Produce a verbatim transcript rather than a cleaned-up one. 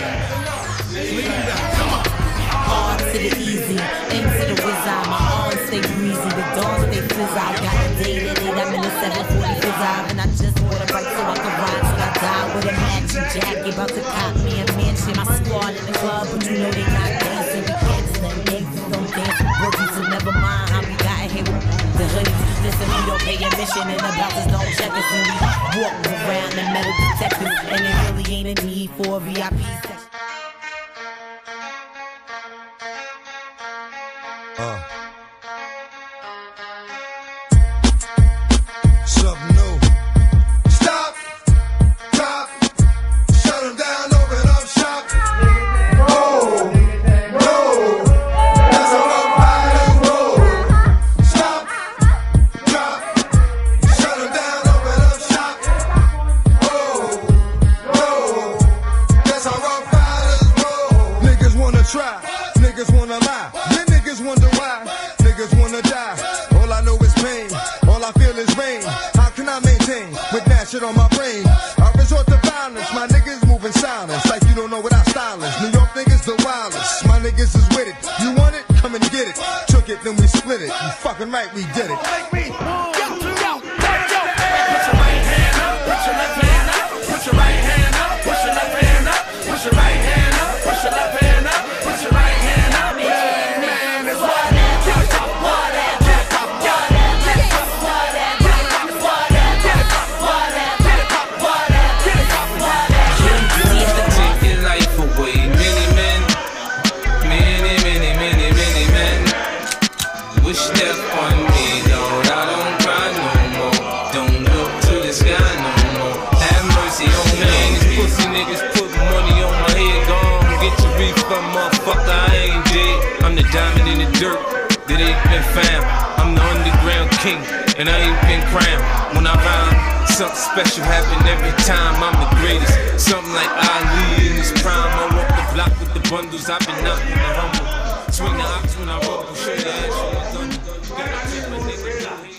Hard to the easy, into the wizard. My arms stay breezy, the dawn stay fizz. I got a date at eight, I'm in a seven forty fizz. And I just bought a bike so I can ride till I die with a matching jacket. About to cop me a mansion. My squad in the club, but you know they not dancing. We can't stand gangsters, don't dance with boogies. So never mind how we got here with the hoodies. Listen, we don't pay admission and the bouncers don't check us. And we walk around the metal detectors. And it really ain't a need for a V I P section. Uh. Something new. Stop, drop, shut them down, open up shop. Oh, no, that's how Rough Riders roll. Stop, drop, shut them down, open up shop. Oh, no, that's how Rough Riders roll. Niggas wanna try, niggas wanna lie. Niggas wonder why, niggas wanna die. All I know is pain, all I feel is rain. How can I maintain with that shit on my brain? I resort to violence, my niggas moving silence. Like you don't know what our style is. New York niggas the wildest, my niggas is with it. You want it? Come and get it. Took it, then we split it. You fucking right, we did it. Make me, yo, yo, yo, put your right hand up, put your left hand up, put your right hand up, put your left hand up, put your right hand up, put your left hand up, put your right hand up. Wish death on me, Lord, I don't cry no more. Don't look to the sky no more. Have mercy on me. These pussy niggas put money on my head. Gone, get your refund, motherfucker, I ain't dead. I'm the diamond in the dirt that ain't been found. I'm the underground king, and I ain't been crowned. When I rhyme, something special happen every time. I'm the greatest, something like Ali in his prime. I walk the block with the bundles, I've been out in the humble. Swing the ox when I roll, show your ass on the thunder. Gotta take my nigga.